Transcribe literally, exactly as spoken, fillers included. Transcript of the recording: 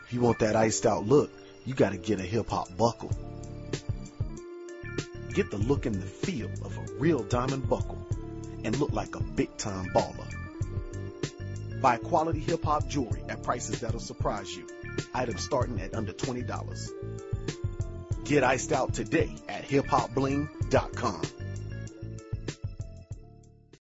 If you want that iced out look, you gotta get a hip hop buckle. Get the look and the feel of a real diamond buckle and look like a big time baller. Buy quality hip hop jewelry at prices that'll surprise you. Items starting at under twenty dollars. Get iced out today at hip hop bling dot com.